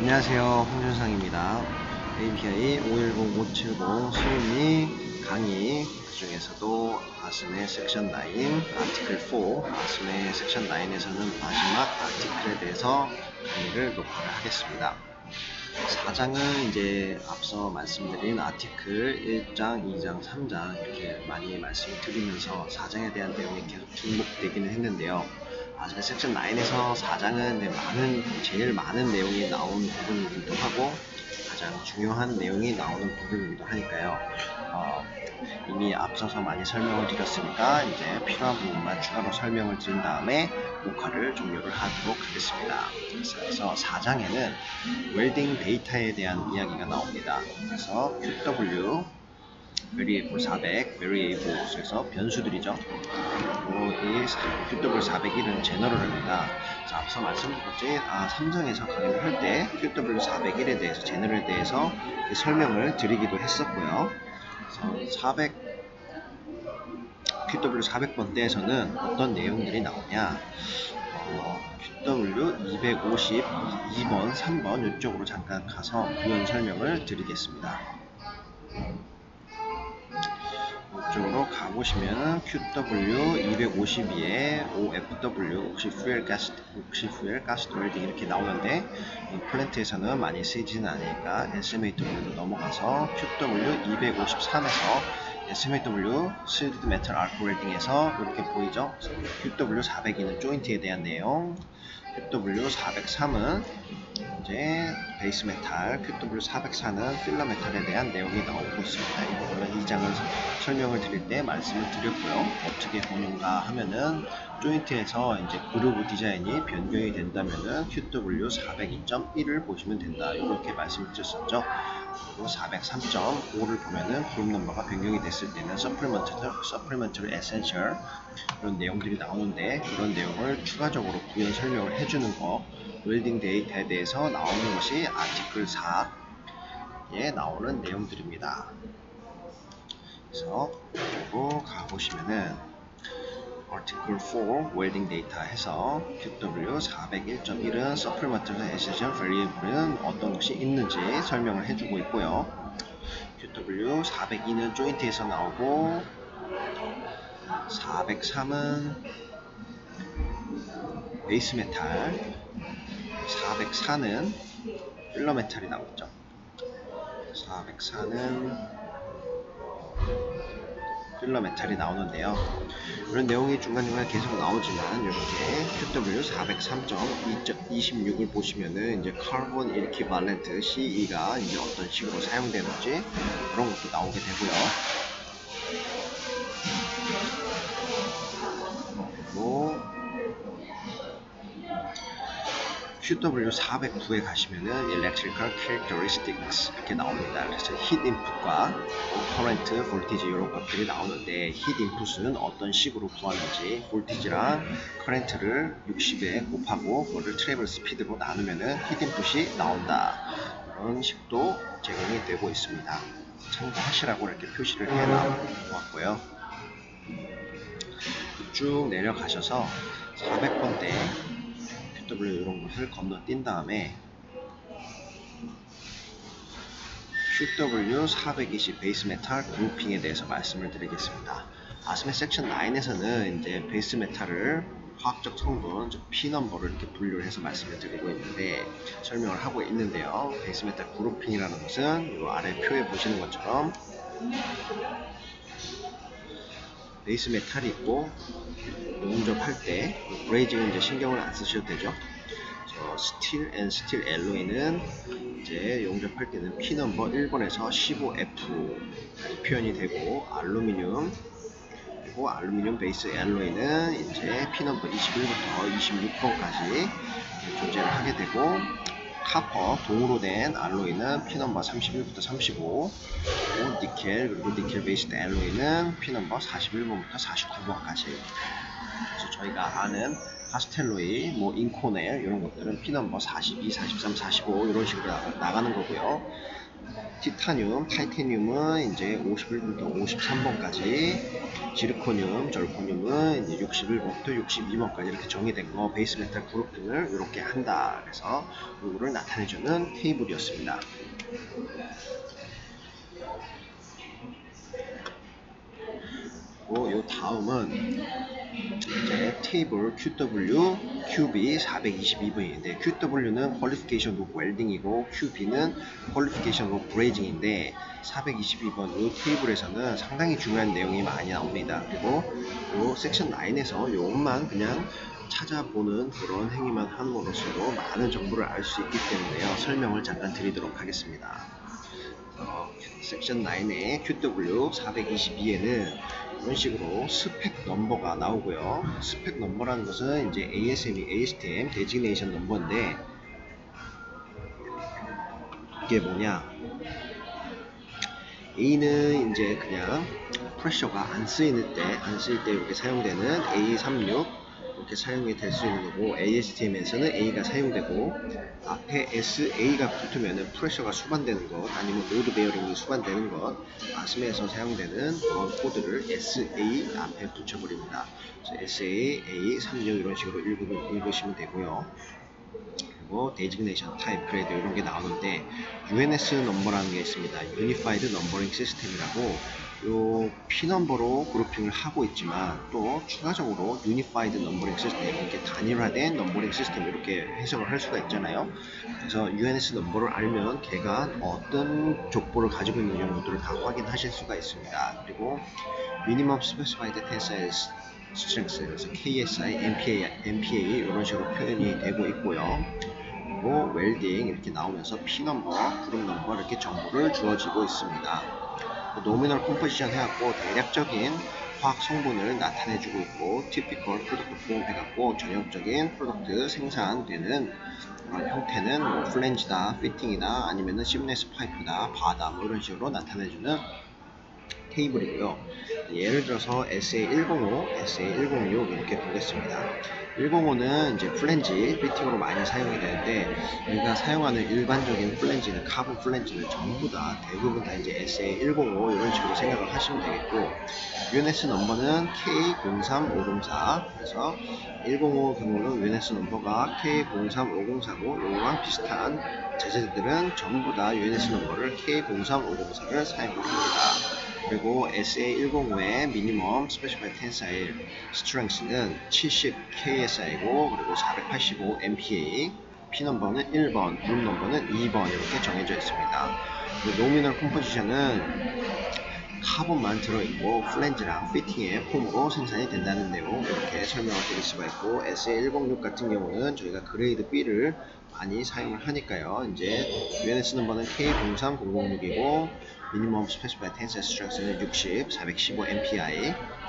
안녕하세요, 홍준상입니다. API 510570 수음이 강의, 그 중에서도 아스메 섹션 9, 아티클 4, 아스메 섹션 9에서는 마지막 아티클에 대해서 강의를 녹화를 하겠습니다. 4장은 이제 앞서 말씀드린 아티클 1장, 2장, 3장 이렇게 많이 말씀을 드리면서 4장에 대한 내용이 계속 중복되기는 했는데요. 아스메 섹션 9에서 4장은 제일 많은 내용이 나온 부분이기도 하고 가장 중요한 내용이 나오는 부분이기도 하니까요. 이미 앞서서 많이 설명을 드렸으니까 이제 필요한 부분만 추가로 설명을 드린 다음에 녹화를 종료를 하도록 하겠습니다. 그래서 4장에는 웰딩 데이터에 대한 이야기가 나옵니다. 그래서 QW, variable 400, variables에서 변수들이죠. 그리고 이 QW401은 제너럴입니다. 자, 앞서 말씀드렸지, 3장에서 강의를 할 때 QW401에 대해서, 제너럴에 대해서 설명을 드리기도 했었고요. 그래서 QW400번대에서는 어떤 내용들이 나오냐, QW250, 2번, 3번 이쪽으로 잠깐 가서 부연 설명을 드리겠습니다. 이쪽으로 가보시면 QW252에 OFW, 옥시퓨엘 가스 웰딩 이렇게 나오는데 이 플랜트에서는 많이 쓰이지는 않으니까 SMAW로 넘어가서 QW253에서 SMAW 실드 메탈 아크 웰딩에서 이렇게 보이죠? QW402는 조인트에 대한 내용, QW403은 이제 베이스 메탈, QW404는 필러 메탈에 대한 내용이 나오고 있습니다. 이 부분은 2장을 설명을 드릴 때 말씀을 드렸고요. 어떻게 보는가 하면은 조인트에서 이제 그루브 디자인이 변경이 된다면은 QW402.1을 보시면 된다. 이렇게 말씀을 드렸었죠. 그리고 403.5를 보면은 그룹 넘버가 변경이 됐을 때는 서플리먼트리 에센셜 이런 내용들이 나오는데 그런 내용을 추가적으로 부연 설명을 해주는 거, 웰딩 데이터에 대해서 나오는 것이 아티클 4에 나오는 내용들입니다. 그래서 이쪽으로 가보시면은 Article 4 웰딩 데이터 해서 QW401.1은 Supplementary Essential Variable은 어떤 것이 있는지 설명을 해주고 있고요. QW402는 조인트에서 나오고 403은 베이스 메탈, 404는 필러 메탈이 나오죠. 404는 필러 메탈이 나오는데요. 이런 내용이 중간중간 계속 나오지만 이렇게 QW403.26을 보시면은 이제 카본 이퀴발렌트 CE가 이제 어떤 식으로 사용되는지 그런 것도 나오게 되고요. 그리고 QW409에 가시면은 Electrical Characteristics 이렇게 나옵니다. 그래서 Heat Input과 Current, Voltage 이런 것들이 나오는데 Heat Input은 어떤 식으로 구하는지 Voltage랑 Current를 60에 곱하고 그거를 Travel Speed로 나누면은 Heat Input이 나온다. 이런 식도 제공이 되고 있습니다. 참고하시라고 이렇게 표시를 해놓았고요. 쭉 내려가셔서 400번대 QW 이런 것을 건너뛴 다음에 QW420 베이스 메탈 그룹핑에 대해서 말씀을 드리겠습니다. 아스메 섹션 9에서는 이제 베이스 메탈을 화학적 성분, 즉 P 넘버를 이렇게 분류를 해서 말씀을 드리고 있는데 설명을 하고 있는데요. 베이스 메탈 그룹핑이라는 것은 이 아래 표에 보시는 것처럼 베이스 메탈이 있고 용접할 때 브레이징은 이제 신경을 안 쓰셔도 되죠. 스틸 앤 스틸 엘로이는 이제 용접할 때는 P 넘버 1번에서 15F 표현이 되고 알루미늄 그리고 알루미늄 베이스 엘로이는 이제 P 넘버 21부터 26번까지 존재를 하게 되고 카퍼 동으로 된 알로이는 P 넘버 31부터 35 그리고 니켈 그리고 니켈 베이스 엘로이는 P 넘버 41번부터 49번까지 그래서 저희가 아는 하스텔로이, 인코넬 이런 것들은 P 넘버 42, 43, 45 이런 식으로 나가는 거고요. 티타늄, 타이타늄은 이제 51번부터 53번까지, 지르코늄, 절코늄은 이제 61번부터 62번까지 이렇게 정의된 거, 베이스 메탈 그룹핑을 이렇게 한다. 그래서 이거를 나타내주는 테이블이었습니다. 요 다음은 이제 테이블 QW, QB 422번인데, QW는 Qualification of Welding이고 QB는 Qualification of Brazing인데, 422번 이 테이블에서는 상당히 중요한 내용이 많이 나옵니다. 그리고 요 섹션 9에서 요것만 그냥 찾아보는 그런 행위만 함으로써도 많은 정보를 알 수 있기 때문에요. 설명을 잠깐 드리도록 하겠습니다. 섹션 9의 QW 422에는 이런 식으로 스펙 넘버가 나오고요. 스펙 넘버라는 것은 이제 ASTM 데지그네이션 넘버인데, 이게 뭐냐, A는 이제 그냥 프레셔가 안 쓰일 때 이렇게 사용되는 A36 이렇게 사용이 될 수 있는 거고, ASTM에서는 A가 사용되고, 앞에 SA가 붙으면 프레셔가 수반되는 것, 아니면 로드 베어링이 수반되는 것, 아스메에서 사용되는 그런 코드를 SA 앞에 붙여버립니다. 그래서 SA, A36 이런 식으로 읽으시면 되고요. 그리고 데지그네이션 타입 그레이드 이런 게 나오는데, UNS 넘버라는 게 있습니다. 유니파이드 넘버링 시스템이라고, 요 P넘버로 그룹핑을 하고 있지만 또 추가적으로 유니파이드 넘버링 시스템, 이렇게 단일화된 넘버링 시스템 이렇게 해석을 할 수가 있잖아요. 그래서 UNS 넘버를 알면 걔가 어떤 족보를 가지고 있는 것들을 다 확인하실 수가 있습니다. 그리고 미니멈 스페시파이드 텐사일 스트렝스, 그래서 KSI, MPA 이런 식으로 표현이 되고 있고요. 그리고 웰딩 이렇게 나오면서 P넘버, 그룹 넘버 이렇게 정보를 주어지고 있습니다. 노미널 컴포지션 해갖고 대략적인 화학 성분을 나타내주고 있고, 티피컬 프로덕트 폼 해갖고 전형적인 프로덕트 생산되는 형태는 뭐 플랜지다, 피팅이다, 아니면은 시브네스 파이프다, 바다 뭐 이런 식으로 나타내주는 테이블이고요. 예를 들어서 SA105, SA106 이렇게 보겠습니다. 105는 이제 플랜지, 피팅으로 많이 사용이 되는데, 우리가 사용하는 일반적인 플랜지는, 카본 플랜지는 전부 다 대부분 다 이제 SA105 이런 식으로 생각을 하시면 되겠고, UNS 넘버는 K03504, 그래서 105 경우는 UNS 넘버가 K03504고, 요거랑 비슷한 제재들은 전부 다 UNS 넘버를 K03504를 사용합니다. 그리고 SA105의 미니멈 스페시파이드 텐사일 스트렝스는 70 KSI고, 그리고 485 MPa, P넘버는 1번, 그룹 넘버는 2번 이렇게 정해져 있습니다. 노미널 컴포지션은 카본만 들어있고 플랜지랑 피팅의 폼으로 생산이 된다는 내용 이렇게 설명을 드릴 수가 있고, SA106 같은 경우는 저희가 그레이드 B를 많이 사용을 하니까요. 이제 UNS 넘버는 K03006이고, 미니멈 스페시파이드 텐사일 스트렝스는 60, 415 MPI,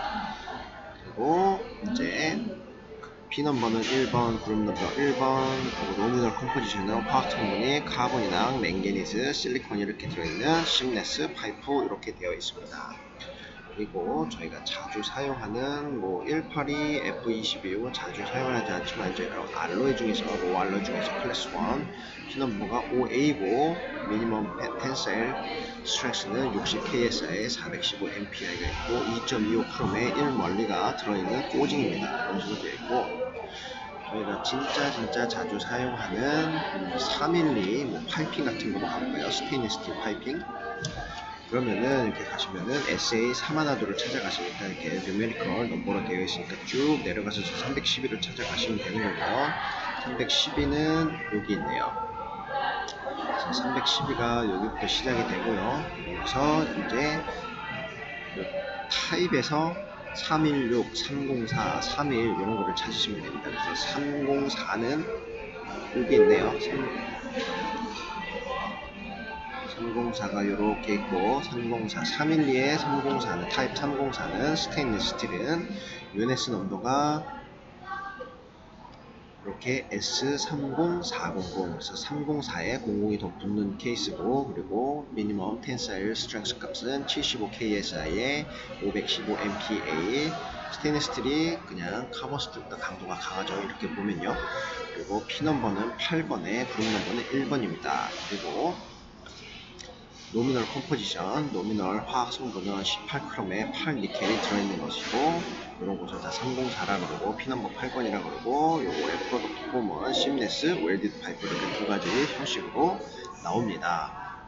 그리고 이제 P넘버는 1번, 그룹 넘버 1번, 그리고 노미널 컴포지션은 화학 성분이 카본이랑 맹게니즈, 실리콘이 이렇게 들어있는 심네스 파이프 이렇게 되어 있습니다. 그리고 저희가 자주 사용하는 뭐 182, F22는 자주 사용하지 않지만, 이제 알로이 중에서 로 알로이 중에서 클래스 1 P넘버가 5A고, 미니멈 텐사일 스트렝스는 60 KSI에 415 MPI가 있고, 2.25 크롬에 1멀리가 들어있는 꼬징입니다. 이런 식으로 되어 있고, 저희가 진짜 자주 사용하는 3mm 뭐 파이핑 같은 거 가볼까요? 스테인리스 스틸 파이핑. 그러면은 이렇게 가시면은 SA 3하나도를 찾아가시니까 이렇게 뉴메리컬 넘버로 되어 있으니까 쭉 내려가서 312를 찾아가시면 되는 거고요. 312는 여기 있네요. 그래서 312가 여기부터 시작이 되고요. 여기서 이제 타입에서 316, 304, 31 이런 거를 찾으시면 됩니다. 그래서 304는 여기 있네요. 304가 이렇게 있고, 304, 312에 304는, 타입 304는 스테인리스 스틸은 UNS 넘버가 이렇게 S30400, 그래서 304에 00이 더 붙는 케이스고, 그리고 미니멈 텐사일 스트렝스 값은 75 KSI에 515 MPa, 스테인리스 스틸이 그냥 카본 스틸보다 강도가 강하죠. 이렇게 보면요. 그리고 P넘버는 8번에, 그룹 넘버는 1번입니다. 그리고 노미널 컴포지션, 노미널 화학 성분은 18크롬에 8니켈이 들어있는 것이고, 이런 곳을 다 304라 그러고, 피넘버 8번이라 그러고, 요거의 프로덕트 폼은 심레스, 웰디드 파이프 이렇게 두 가지 형식으로 나옵니다.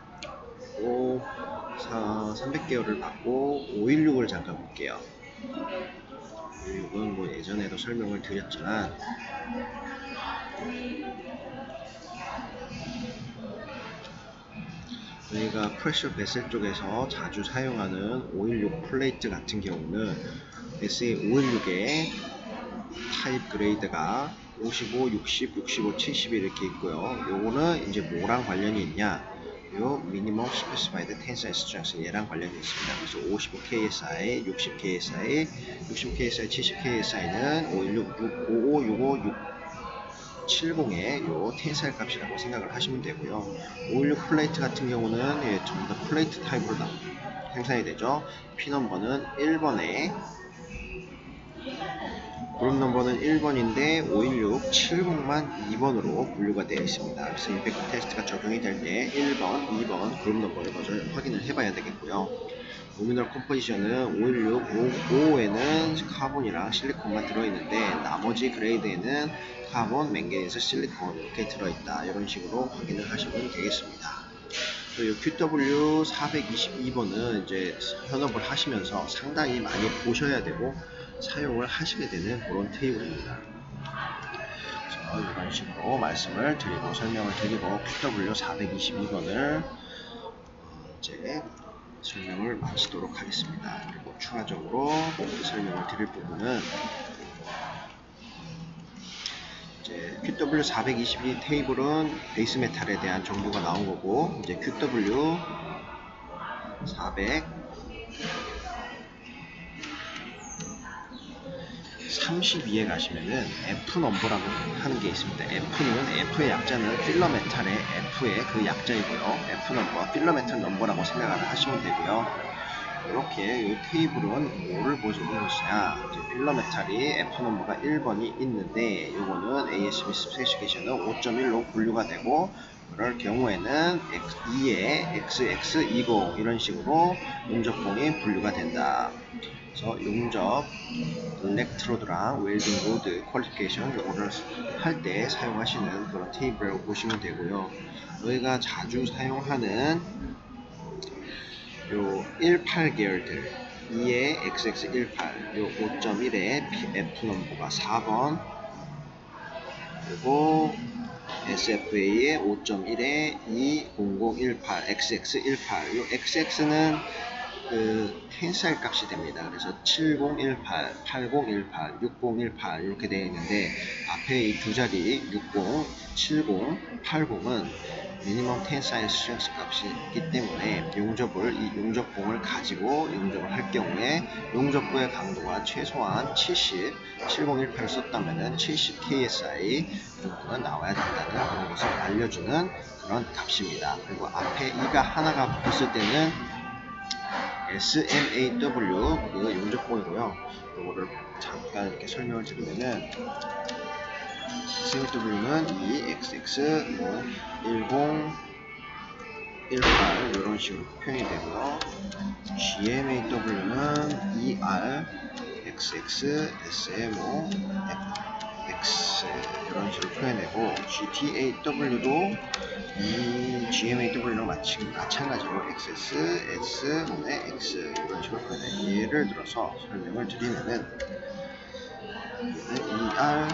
300개월을 받고 516을 잠깐 볼게요. 516은 뭐 예전에도 설명을 드렸지만, 저희가 프레셔 베슬 쪽에서 자주 사용하는 516 플레이트 같은 경우는 SA516의 타입 그레이드가 55, 60, 65, 70 이렇게 있고요. 요거는 이제 뭐랑 관련이 있냐? 요 미니멈 스페시파이드 텐사일 스트렝스 얘랑 관련이 있습니다. 그래서 55 KSI, 60 KSI, 60 KSI, 70 KSI는 516, 65, 65, 70의 요 텐사일 값이라고 생각을 하시면 되고요. 516 플레이트 같은 경우는 전부 다 플레이트 타입으로 생산이 되죠. P 넘버는 1번에 그룹 넘버는 1번인데 516, 70만 2번으로 분류가 되어 있습니다. 그래서 임팩트 테스트가 적용이 될 때 1번, 2번 그룹 넘버를 먼저 확인을 해봐야 되겠고요. 노미널 컴포지션은 516, 5에는 카본이랑 실리콘만 들어있는데 나머지 그레이드에는 카본, 맹가니즈, 실리콘 이렇게 들어있다. 이런 식으로 확인을 하시면 되겠습니다. 그리고 QW 422번은 이제 현업을 하시면서 상당히 많이 보셔야 되고 사용을 하시게 되는 그런 테이블입니다. 그래서 이런 식으로 말씀을 드리고 설명을 드리고 QW 422번을 이제 설명을 마치도록 하겠습니다. 그리고 추가적으로 설명을 드릴 부분은 이제 QW 422 테이블은 베이스 메탈에 대한 정보가 나온 거고, 이제 QW 432에 가시면은 F 넘버라고 하는 게 있습니다. F의 약자는 필러 메탈의 F의 그 약자이고요. F 넘버, 필러 메탈 넘버라고 생각을 하시면 되고요. 이렇게 이 테이블은 뭐를 보여주는 것이냐, 필러 메탈이 F 넘버가 1번이 있는데 요거는 ASB 스페시피케이션은 5.1로 분류가 되고, 그럴 경우에는 2에 XX20 이런 식으로 용접봉이 분류가 된다. 그래서 용접 일렉트로드랑 웰딩 로드 퀄리피케이션 요거를 할 때 사용하시는 그런 테이블이라고 보시면 되고요. 저희가 자주 사용하는 요 18 계열들 2의 XX18, 요 5.1의 F 넘버가 4번, 그리고 SFA의 5.1의 20018, XX18, 요 XX는 그 텐사일 값이 됩니다. 그래서 7018, 8018, 6018 이렇게 되어 있는데 앞에 이 두 자리 60, 70, 80은 미니멈 텐사일 스트렝스 값이 있기 때문에 이 용접봉을 가지고 용접을 할 경우에 용접부의 강도가 최소한 70, 7018을 썼다면 70 KSI 정도는 나와야 된다는 그런 것을 알려주는 그런 값입니다. 그리고 앞에 이가 하나가 붙었을 때는 SMAW 그 용접봉이고요. 이거를 잠깐 이렇게 설명을 드리면은 SMAW는 XX, 10, 18 이런 식으로 표현이 되고요. GMAW는 ER, XX, SMO, X 이런 식으로 표현되고, GTAW도 이 GMAW랑 마찬가지로 XS, S, X 이런 식으로 표현해요. 예를 들어서 설명을 드리면은 ER,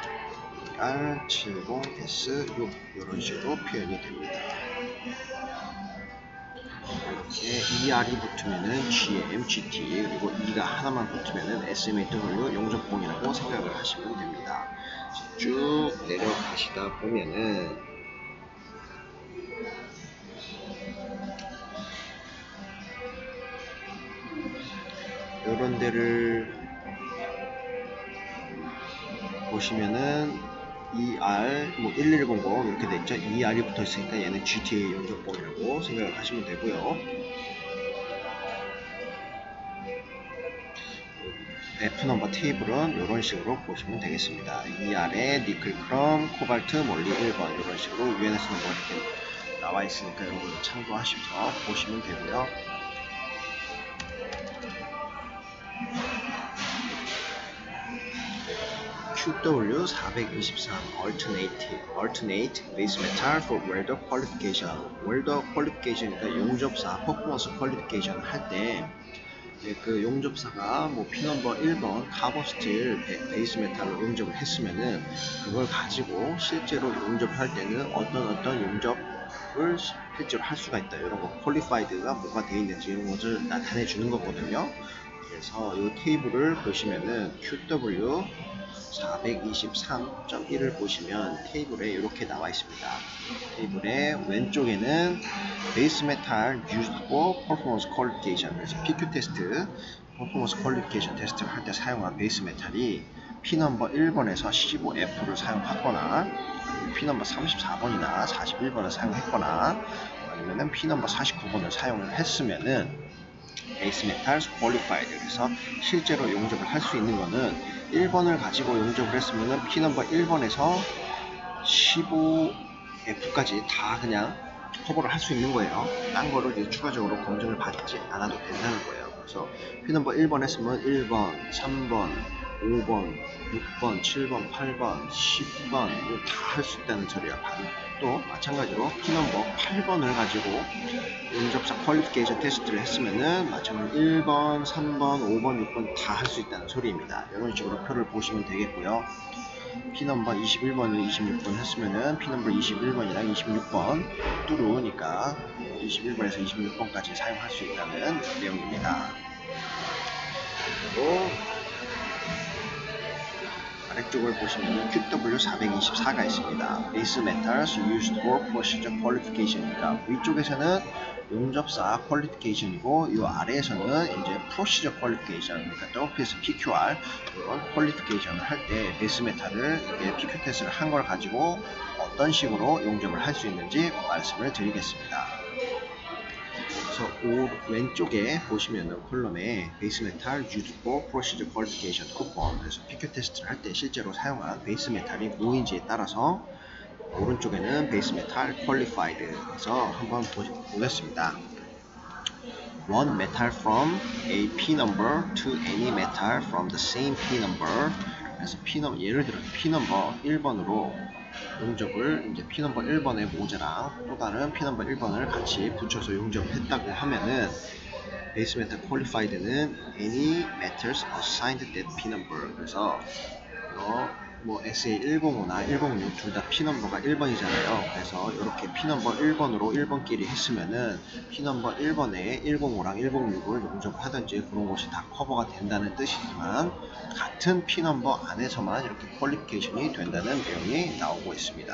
ER70S6 이런 식으로 표현이 됩니다. 이렇게 ER이 붙으면은 GM, GT, 그리고 E가 하나만 붙으면은 SMAW 용접봉이라고 생각을 하시면 됩니다. 쭉 내려가시다 보면은 이런 데를 보시면은 ER, 1100 이렇게 돼있죠. ER이 붙어있으니까 얘는 GTA 용접봉이라고 생각을 하시면 되고요. F 넘버 테이블은 이런 식으로 보시면 되겠습니다. ER에 니클, 크롬, 코발트, 몰리 1번 이런 식으로 UNS 넘버 이렇게 나와 있으니까 이런 걸 참고하셔서 보시면 되고요. QW423 Alternate Base Metal for Welder Qualification. 웰더 퀄리피케이션이니까 용접사 퍼포먼스 퀄리피케이션 할 때 그 용접사가 뭐 피넘버 1번 카본 스틸 베이스 메탈로 용접을 했으면은 그걸 가지고 실제로 용접할 때는 어떤 용접을 실제로 할 수가 있다. 이런 거 퀄리파이드가 뭐가 되어 있는지 이런 것을 나타내 주는 거거든요. 그래서 이 테이블을 보시면은 QW 423.1을 보시면 테이블에 이렇게 나와 있습니다. 테이블의 왼쪽에는 베이스 메탈 used for performance qualification. 그래서 PQ 테스트, performance qualification 테스트를 할 때 사용한 베이스 메탈이 P넘버 1번에서 15F를 사용하거나 P넘버 34번이나 41번을 사용했거나 아니면은 P넘버 49번을 사용을 했으면은 베이스 메탈 퀄리파이드. 그래서 실제로 용접을 할 수 있는 거는 1번을 가지고 용접을 했으면 P넘버 1번에서 15F까지 다 그냥 커버를 할 수 있는 거예요. 딴 거를 이제 추가적으로 검증을 받지 않아도 된다는 거예요. 그래서 P넘버 1번 했으면 1번, 3번, 5번, 6번, 7번, 8번, 10번 다 할 수 있다는 소리야. 또 마찬가지로 P넘버 8번을 가지고 용접사 퀄리피케이션 테스트를 했으면은 마찬가지로 1번, 3번, 5번, 6번 다 할 수 있다는 소리입니다. 이런 식으로 표를 보시면 되겠고요. P넘버 21번을 26번 했으면은 P넘버 21번이랑 26번 뚜루니까 21번에서 26번까지 사용할 수 있다는 내용입니다. 그리고 아래쪽을 보시면 QW424가 있습니다. Base Metals used for procedure qualification입니다. 위쪽에서는 용접사 퀄리피케이션이고 이 아래에서는 이제 프로시저 퀄리피케이션, 그러니까 WPS PQR 이런 퀄리피케이션을 할 때 베이스 메탈을 이렇게 PQ 테스트를 한 걸 가지고 어떤 식으로 용접을 할 수 있는지 말씀을 드리겠습니다. 그래서 왼쪽에 보시면은 콜럼에 베이스 메탈 used for procedure qualification 쿠폰, 그래서 PQ 테스트를 할 때 실제로 사용한 베이스 메탈이 뭐인지에 따라서 오른쪽에는 베이스 메탈 qualified. 그래서 한번 보겠습니다. One metal from a P number to any metal from the same P number. 그래서 예를 들어 P 넘버 1번으로 용접을 이제 P 넘버 1번의 모재랑 또 다른 P 넘버 1번을 같이 붙여서 용접을 했다고 하면은 베이스 메탈 qualified는 any metals assigned that P number. 그래서 뭐 SA105나 106 둘 다 P넘버가 1번이잖아요. 그래서 이렇게 P넘버 1번으로 1번끼리 했으면은 P넘버 1번에 105랑 106을 용접하든지 그런 것이 다 커버가 된다는 뜻이지만 같은 P넘버 안에서만 이렇게 퀄리피케이션이 된다는 내용이 나오고 있습니다.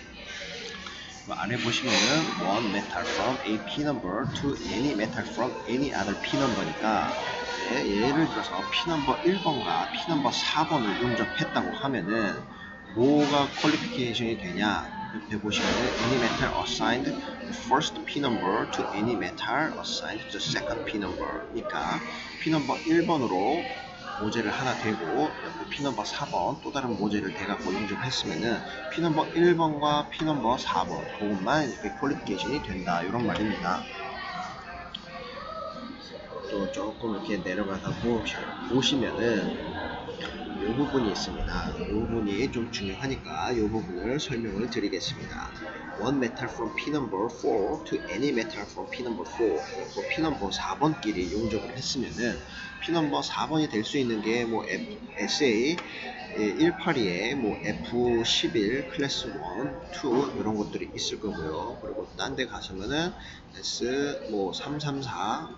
아래 보시면은 one metal from a P number to any metal from any other P number니까 예를 들어서 P넘버 1번과 P넘버 4번을 용접했다고 하면은 뭐가 퀄리피케이션이 되냐, 옆에 보시면은 any metal assigned the first P number to any metal assigned the second P number. 그러니까 P넘버 1번으로 모재를 하나 대고 옆에 P넘버 4번 또 다른 모재를 대갖고 용접했으면은 P넘버 1번과 P넘버 4번 그것만 이렇게 퀄리피케이션이 된다, 이런 말입니다. 또 조금 이렇게 내려가서 보시면은 이 부분이 있습니다. 이 부분이 좀 중요하니까 이 부분을 설명을 드리겠습니다. One metal from P number 4 to any metal from P number 4. 그리고 P number 4번끼리 용접을 했으면은 P number 4번이 될 수 있는 게 뭐 SA 182에 뭐 F11 클래스 1, 2 이런 것들이 있을 거고요. 그리고 딴 데 가서면은 S 뭐 334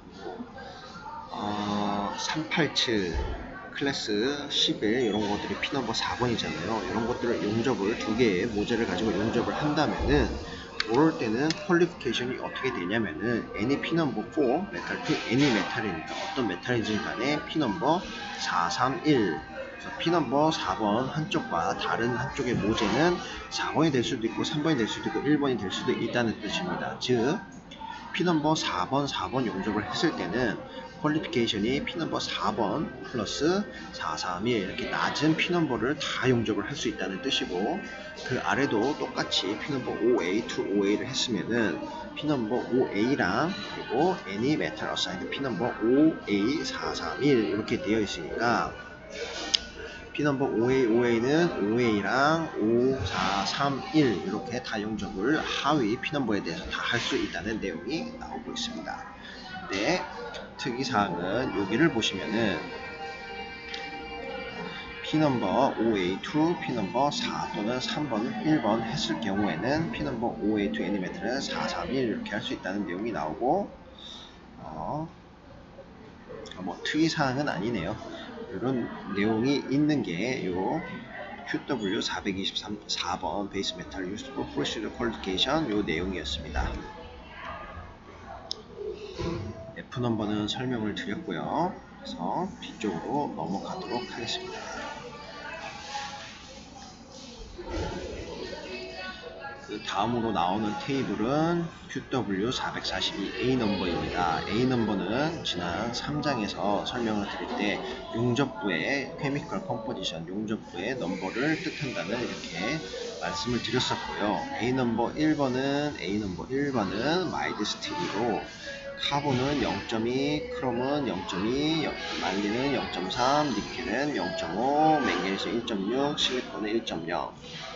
387 클래스 11 이런 것들이 P넘버 4번이잖아요. 이런 것들을 용접을 두 개의 모재를 가지고 용접을 한다면은 그럴 때는 퀄리피케이션이 어떻게 되냐면은 any P넘버 4 메탈 to any 메탈이니까 어떤 메탈인지 간에 P넘버 431. 그래서 P넘버 4번 한쪽과 다른 한쪽의 모재는 4번이 될 수도 있고 3번이 될 수도 있고 1번이 될 수도 있다는 뜻입니다. 즉 P넘버 4번 용접을 했을 때는 퀄리피케이션이 P넘버 4번 플러스 431 이렇게 낮은 P넘버를 다 용접을 할 수 있다는 뜻이고, 그 아래도 똑같이 P넘버 5A, 2OA를 했으면은 P넘버 5A랑 그리고 Any Metal Assigned P넘버 5A431 이렇게 되어 있으니까 P넘버 5A, 5A는 5A랑 5431 이렇게 다 용접을 하위 P넘버에 대해서 다 할 수 있다는 내용이 나오고 있습니다. 근데 특이사항은 여기를 보시면은 P넘버 5A2, P넘버 4 또는 3번, 1번 했을 경우에는 P넘버 5A2 애니메이터는 431 이렇게 할 수 있다는 내용이 나오고, 뭐 특이사항은 아니네요. 이런 내용이 있는 게 요 QW 423번 베이스 메탈 유스풀 프로시저 퀄리피케이션 요 내용이었습니다. F넘버는 설명을 드렸고요. 그래서 뒤쪽으로 넘어가도록 하겠습니다. 그 다음으로 나오는 테이블은 QW 442A 넘버입니다. A 넘버는 지난 3장에서 설명을 드릴 때 용접부의 케미컬 컴포지션, 용접부의 넘버를 뜻한다는 이렇게 말씀을 드렸었고요. A 넘버 1번은 마이드 스틸이로 카본은 0.2, 크롬은 0.2, 말리는 0.3, 니켈은 0.5, 맹가니스 1.6, 실리콘은 1.0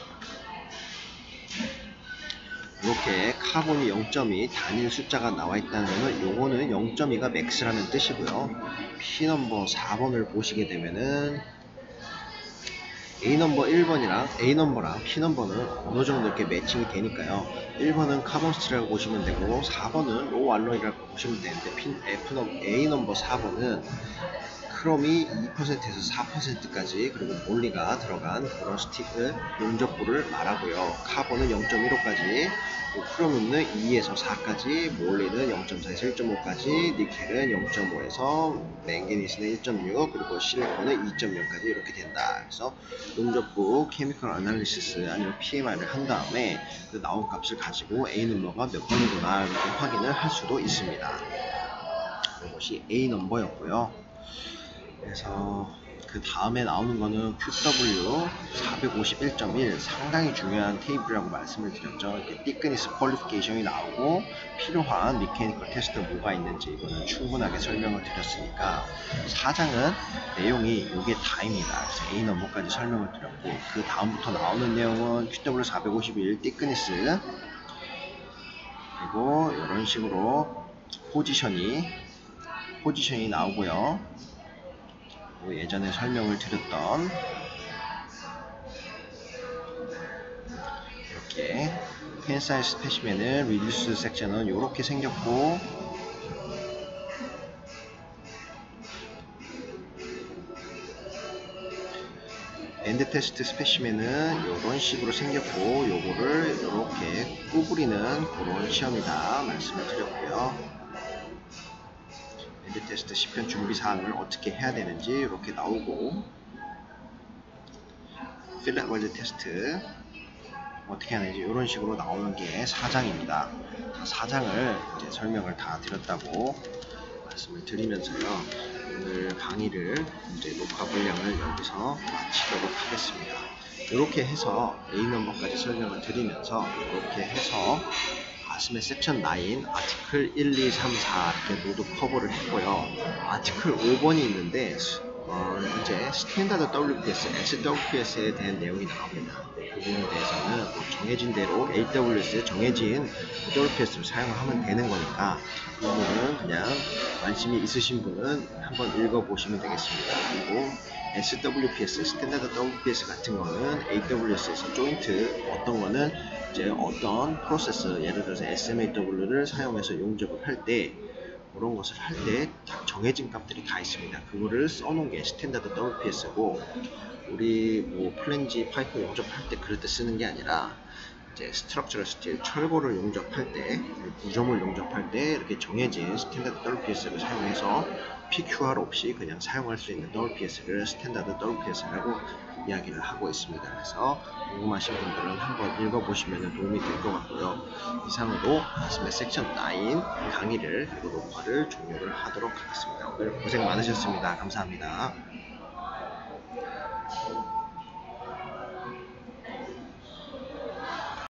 이렇게 카본이 0.2 단일 숫자가 나와 있다는 것은 요거는 0.2가 맥스라는 뜻이고요. P넘버 4번을 보시게 되면은 A넘버 1번이랑 A넘버랑 P넘버는 어느 정도 이렇게 매칭이 되니까요. 1번은 카본 스틸이라고 보시면 되고 4번은 로우 알로이라고 보시면 되는데 A넘버 4번은 크롬이 2%에서 4%까지 그리고 몰리가 들어간 그런 스틱을 용접부를 말하고요. 카본은 0.15까지, 크롬은 2에서 4까지, 몰리는 0.4에서 1.5까지, 니켈은 0.5에서 맹가니스는 1.6, 그리고 실리콘은 2.0까지 이렇게 된다. 그래서 용접부 케미컬 아날리시스 아니면 PMI를 한 다음에 그 나온 값을 가지고 A 넘버가 몇 번이구나 이렇게 확인을 할 수도 있습니다. 이것이 A 넘버였고요. 그래서 그 다음에 나오는 거는 QW 451.1 상당히 중요한 테이블이라고 말씀을 드렸죠. 이렇게 티크니스 퀄리피케이션이 나오고 필요한 미케니컬 테스트 뭐가 있는지 이거는 충분하게 설명을 드렸으니까 4장은 내용이 요게 다입니다. 그래서 A 넘버까지 설명을 드렸고 그 다음부터 나오는 내용은 QW 451 티크니스 그리고 이런 식으로 포지션이 나오고요. 예전에 설명을 드렸던 이렇게 펜 사이즈 스페시멘은 리듀스 섹션은 이렇게 생겼고 엔드 테스트 스페시멘은 이런 식으로 생겼고 요거를 이렇게 구부리는 그런 시험이다 말씀을 드렸고요. 엔드 테스트 10편 준비 사항을 어떻게 해야 되는지 이렇게 나오고 필렛 월드 테스트 어떻게 하는지 이런 식으로 나오는 게 4장입니다. 4장을 이제 설명을 다 드렸다고 말씀을 드리면서요. 오늘 강의를 이제 녹화 분량을 여기서 마치도록 하겠습니다. 이렇게 해서 A 넘버까지 설명을 드리면서 이렇게 해서 아스메 섹션 9 아티클 1, 2, 3, 4 이렇게 모두 커버를 했고요. 아티클 5번이 있는데 이제 스탠다드 WPS, SWPS에 대한 내용이 나옵니다. 그 부분에 대해서는 정해진 대로 AWS 정해진 WPS를 사용하면 되는 거니까 그 부분은 그냥 관심이 있으신 분은 한번 읽어보시면 되겠습니다. 그리고 SWPS, 스탠다드 WPS 같은 거는 AWS에서 조인트 어떤 거는 이제 어떤 프로세스 예를 들어서 SMAW를 사용해서 용접을 할 때 그런 것을 할 때 정해진 값들이 다 있습니다. 그거를 써놓은 게 스탠다드 WPS고 우리 뭐 플랜지 파이프 용접할 때 그럴 때 쓰는 게 아니라 이제 스트럭처럴 스틸 철골을 용접할 때 구조물 용접할 때 이렇게 정해진 스탠다드 WPS를 사용해서 PQR 없이 그냥 사용할 수 있는 WPS를 스탠다드 WPS라고 이야기를 하고 있습니다. 그래서 궁금하신 분들은 한번 읽어보시면 도움이 될 것 같고요. 이상으로 아스메 섹션 9 강의를 그리고 녹화를 종료를 하도록 하겠습니다. 오늘 고생 많으셨습니다. 감사합니다.